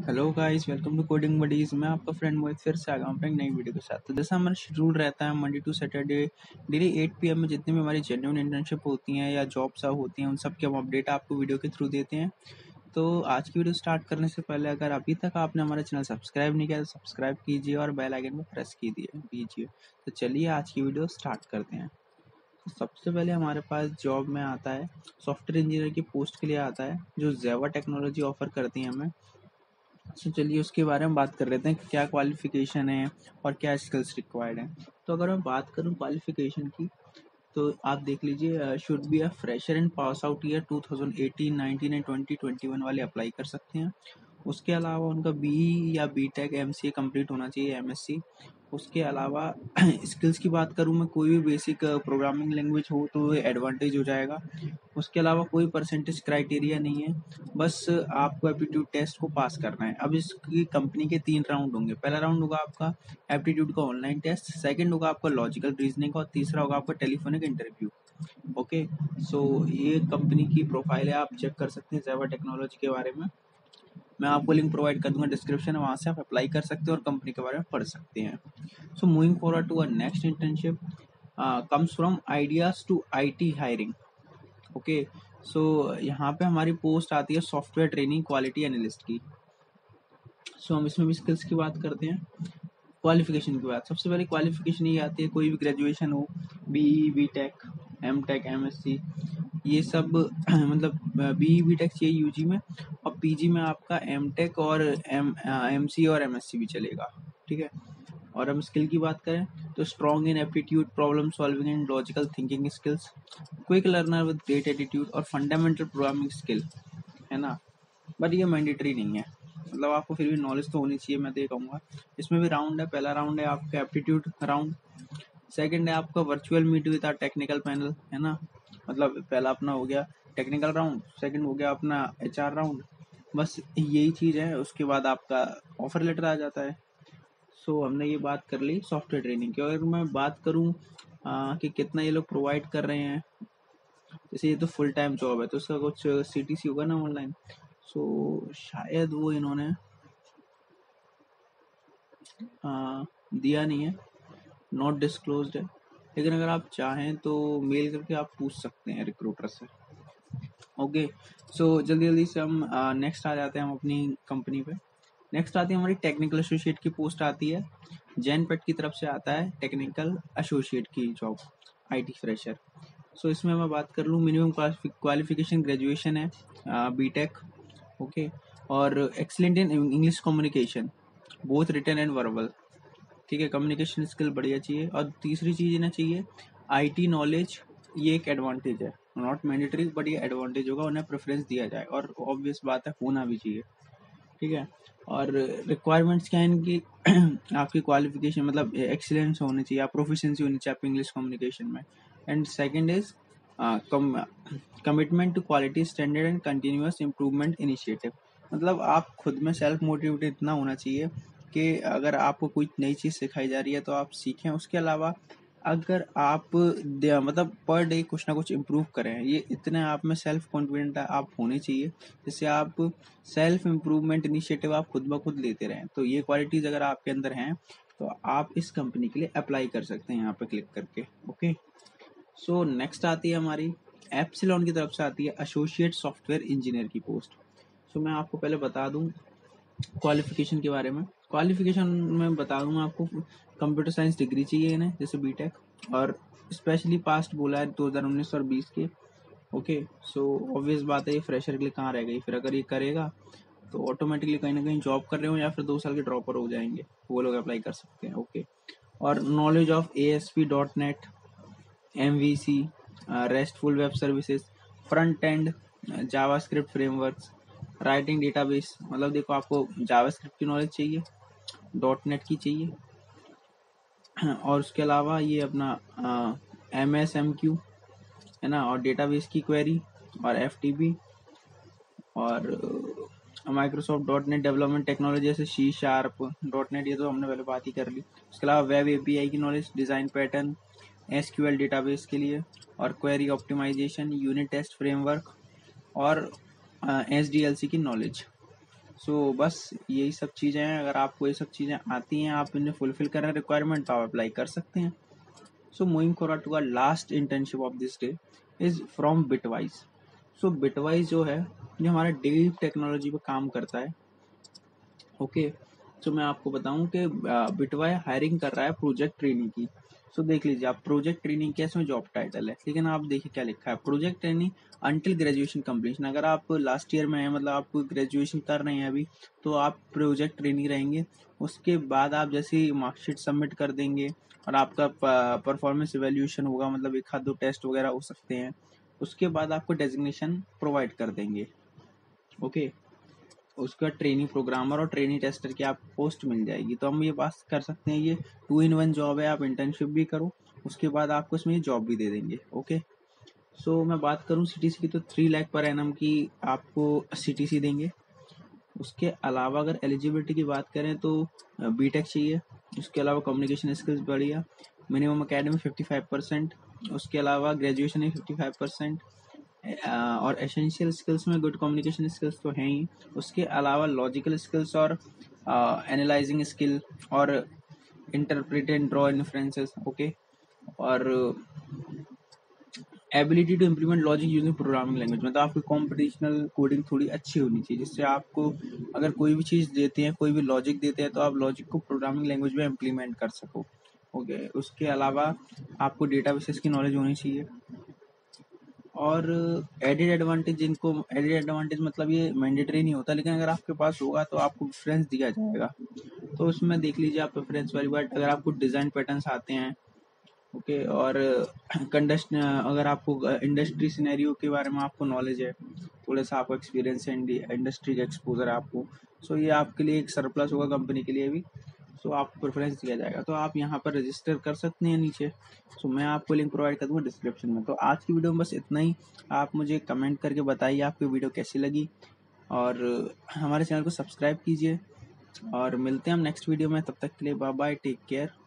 Hello guys, welcome to coding buddies. मैं आपका friend मोहित फिर से आ गया हूँ अपने एक नई वीडियो के साथ। तो जैसा हमारा शेड्यूल रहता है Monday to Saturday daily 8 PM में जितनी भी हमारी जेन्युइन इंटर्नशिप होती हैं या जॉब्स होती हैं उन सब के हम अपडेट आपको वीडियो के थ्रू देते हैं। तो आज की वीडियो स्टार्ट करने से पहले अगर अभी तक आपने हमारा चैनल सब्सक्राइब नहीं किया तो सब्सक्राइब कीजिए और बेल आइकन को प्रेस कीजिए। तो चलिए आज की वीडियो स्टार्ट करते हैं। तो सबसे पहले हमारे पास जॉब में आता है सॉफ्टवेयर इंजीनियर की पोस्ट के लिए आता है जो जावा टेक्नोलॉजी ऑफर करती है हमें। तो चलिए उसके बारे में बात कर लेते हैं कि क्या क्वालिफिकेशन है और क्या स्किल्स रिक्वायर्ड है। तो अगर मैं बात करूं क्वालिफिकेशन की तो आप देख लीजिए should be a fresher in pass out year 2018, 19 and 2021 वाले अप्लाई कर सकते हैं। उसके अलावा उनका बीई या बीटेक एमसीए कंप्लीट होना चाहिए, एमएससी। उसके अलावा स्किल्स की बात करूं मैं, कोई भी बेसिक प्रोग्रामिंग लैंग्वेज हो तो एडवांटेज हो जाएगा। उसके अलावा कोई परसेंटेज क्राइटेरिया नहीं है, बस आपको एप्टीट्यूड टेस्ट को पास करना है। अब इसकी कंपनी के 3 राउंड होंगे। पहला राउंड होगा आपका एप्टीट्यूड का ऑनलाइन टेस्ट, सेकंड होगा आपका लॉजिकल रीजनिंग और तीसरा होगा आपका टेलीफोनिक इंटरव्यू। ओके, सो ये कंपनी की प्रोफाइल है, आप चेक कर सकते हैं जावा टेक्नोलॉजी के बारे में। मैं आपको लिंक प्रोवाइड कर दूंगा डिस्क्रिप्शन में, वहां से आप अप्लाई कर सकते हैं और कंपनी के बारे में पढ़ सकते हैं। So moving forward to a next internship comes from ideas to IT hiring. Okay, so यहाँ पे हमारी पोस्ट आती है सॉफ्टवेयर ट्रेनिंग क्वालिटी एनालिस्ट की। सो हम इसमें भी स्किल्स की बात करते हैं। क्वालिफिकेशन की बात, सबसे पहले क्वालिफिकेशन ये आती है कोई भी ग्रेजुएशन हो, बीई, बीटेक, एमटेक, एमएससी, ये सब मतलब बीई बीटेक चाहिए यूजी में, और पीजी में आपका एमटेक और एमसी और एमएससी भी चलेगा। ठीक है, और हम स्किल की बात करें तो strong in aptitude, problem solving and logical thinking skills, quick learner with great attitude और फंडामेंटल प्रोग्रामिंग स्किल, है ना। बट ये मैंडेटरी नहीं है, मतलब आपको फिर भी नॉलेज तो होनी चाहिए, मैं तो ये कहूँगा। इसमें भी राउंड है, पहला राउंड है आपका एप्टीट्यूड राउंड, सेकंड है आपका virtual meet with our technical panel, है ना। मतलब पहला अपना हो गया टेक्निकल राउंड, सेकंड हो गया अपना एचआर राउंड, बस यही चीज़ है। उसके बाद आपका ऑफर लेटर आ जाता है। सो हमने ये बात कर ली सॉफ्टवेयर ट्रेनिंग की। अगर मैं बात करूँ कि कितना ये लोग प्रोवाइड कर रहे हैं, जैसे ये तो फुल टाइम जॉब है तो उसका कुछ सीटीसी होगा ना ऑनलाइन, सो शायद वो इन्होंने दिया नहीं है, नॉट डिस्क्लोज्ड है। लेकिन अगर आप चाहें तो मेल करके आप पूछ सकते हैं रिक्रूटर से। ओके, सो जल्दी जल्दी से हम नेक्स्ट आ जाते हैं हम अपनी कंपनी पे। नेक्स्ट आती है हमारी टेक्निकल एसोसिएट की पोस्ट आती है, जैन पेट की तरफ से आता है टेक्निकल एसोसिएट की जॉब, आईटी फ्रेशर। सो इसमें मैं बात कर लूँ, मिनिमम क्वालिफिकेशन ग्रेजुएशन है, बीटेक। ओके, और excellent in English communication, both written and verbal. ठीक है, कम्युनिकेशन स्किल बढ़िया चाहिए। और तीसरी चीज ना चाहिए आईटी नॉलेज, ये एक एडवांटेज है, नॉट मैंडेटरी बट ये एडवांटेज होगा, उन्हें प्रेफरेंस दिया जाए और ऑब्वियस बात है होना भी चाहिए। ठीक है, और रिक्वायरमेंट्स क्या है इनकी आपकी क्वालिफिकेशन मतलब एक्सीलेंस होनी चाहिए, आप प्रोफिशिएंसी होनी चाहिए आपकी इंग्लिश कम्युनिकेशन में। And second is commitment to quality standard and continuous improvement initiative. मतलब आप खुद में सेल्फ मोटिवेटेड इतना होना चाहिए कि अगर आपको कोई नई चीज़ सिखाई जा रही है तो आप सीखें। उसके अलावा अगर आप मतलब पर डे कुछ ना कुछ इम्प्रूव करें, ये इतने आप में सेल्फ कॉन्फिडेंट आप होने चाहिए जिससे आप सेल्फ इम्प्रूवमेंट इनिशिएटिव आप खुद ब खुद लेते रहें। तो ये क्वालिटीज अगर आपके अंदर हैं तो आप इस कंपनी के लिए अप्लाई कर सकते हैं यहाँ पे क्लिक करके। ओके, सो नेक्स्ट आती है हमारी एप्सिलॉन की तरफ से आती है एसोसिएट सॉफ्टवेयर इंजीनियर की पोस्ट। सो मैं आपको पहले बता दूं क्वालिफिकेशन के बारे में। क्वालिफिकेशन में बता दूंगा आपको, कंप्यूटर साइंस डिग्री चाहिए इन्हें जैसे बीटेक, और स्पेशली पास्ट बोला है 2019 और 20 के। ओके, सो ऑब्वियस बात है ये फ्रेशर के लिए कहाँ रह गई, फिर अगर ये करेगा तो ऑटोमेटिकली कहीं ना कहीं जॉब कर रहे हो या फिर 2 साल के ड्रॉपर हो जाएंगे, वो लोग अप्लाई कर सकते हैं। ओके, और knowledge of ASP.NET, MVC, RESTful web services, front end JavaScript frameworks, writing database. मतलब देखो आपको जावास्क्रिप्ट की नॉलेज चाहिए, .NET की चाहिए, और उसके अलावा ये अपना MSMQ, है ना, और डेटाबेस की क्वेरी, और FTP, और माइक्रोसॉफ्ट .NET डेवलपमेंट टेक्नोलॉजी जैसे C#, .NET, ये तो हमने पहले बात ही कर ली। उसके अलावा वेब API की knowledge, design pattern, SQL database के लिए, और query optimization, unit test framework, और SDLC की नॉलेज। सो बस यही सब चीज़ें हैं। अगर आपको ये सब चीज़ें आती हैं, आप इन्हें फुलफिल कर रहे हैं रिक्वायरमेंट, तो आप अप्लाई कर सकते हैं। So moving forward to our last internship of this day is from Bitwise. So Bitwise जो है ये हमारा डीप टेक्नोलॉजी पे काम करता है। ओके, तो मैं आपको बताऊं कि बिटवाई हायरिंग कर रहा है प्रोजेक्ट ट्रेनिंग की। सो देख लीजिए आप, प्रोजेक्ट ट्रेनिंग के इसमें जॉब टाइटल है, लेकिन आप देखिए क्या लिखा है, project training until graduation completion. अगर आप लास्ट ईयर में हैं, मतलब आप ग्रेजुएशन कर रहे हैं अभी, तो आप प्रोजेक्ट ट्रेनिंग रहेंगे। उसके बाद आप जैसे ही मार्कशीट सबमिट कर देंगे और आपका परफॉर्मेंस इवेल्यूशन होगा, मतलब एक आध दो टेस्ट वगैरह हो सकते हैं, उसके बाद आपको डेजिग्नेशन प्रोवाइड कर देंगे। ओके, उसका ट्रेनिंग प्रोग्रामर और ट्रेनिंग टेस्टर की आपको पोस्ट मिल जाएगी। तो हम ये बात कर सकते हैं, ये 2 in 1 जॉब है, आप इंटर्नशिप भी करो, उसके बाद आपको इसमें जॉब भी दे देंगे। ओके, सो मैं बात करूं सीटीसी की, तो 3 लाख पर एनम की आपको सीटीसी देंगे। उसके अलावा अगर एलिजिबिलिटी की बात करें तो बीटेक चाहिए। उसके अलावा कम्युनिकेशन स्किल्स बढ़िया, मिनिमम अकेडमी 55%। उसके अलावा ग्रेजुएशन में 55%। और एसेंशियल स्किल्स में गुड कम्युनिकेशन स्किल्स तो हैं ही, उसके अलावा लॉजिकल स्किल्स और एनालाइजिंग स्किल और interpret and draw inferences. Okay, और ability to implement logic using programming language, मतलब आपकी कॉम्पिटिशनल कोडिंग थोड़ी अच्छी होनी चाहिए, जिससे आपको अगर कोई भी चीज़ देते हैं, कोई भी लॉजिक देते हैं, तो आप लॉजिक को प्रोग्रामिंग लैंग्वेज में इम्प्लीमेंट कर सको। ओके, उसके अलावा आपको डेटाबेसेस की नॉलेज होनी चाहिए। और एडेड एडवांटेज, जिनको एडेड एडवांटेज मतलब ये मैंडेटरी नहीं होता, लेकिन अगर आपके पास होगा तो आपको प्रेफरेंस दिया जाएगा। तो उसमें देख लीजिए आप प्रेफरेंस वाली बात, अगर आपको डिज़ाइन पैटर्न्स आते हैं, ओके, और कंडस्ट अगर आपको इंडस्ट्री सिनेरियो के बारे में आपको नॉलेज है, थोड़ा सा आपको एक्सपीरियंस है, इंडस्ट्री का एक्सपोजर है आपको, सो ये आपके लिए एक सरप्लस होगा कंपनी के लिए भी। सो आपको प्रेफरेंस दिया जाएगा, तो आप यहाँ पर रजिस्टर कर सकते हैं नीचे। सो मैं आपको लिंक प्रोवाइड कर दूँगा डिस्क्रिप्शन में। तो आज की वीडियो में बस इतना ही। आप मुझे कमेंट करके बताइए आपको वीडियो कैसी लगी, और हमारे चैनल को सब्सक्राइब कीजिए, और मिलते हैं हम नेक्स्ट वीडियो में। तब तक के लिए बाय बाय, टेक केयर।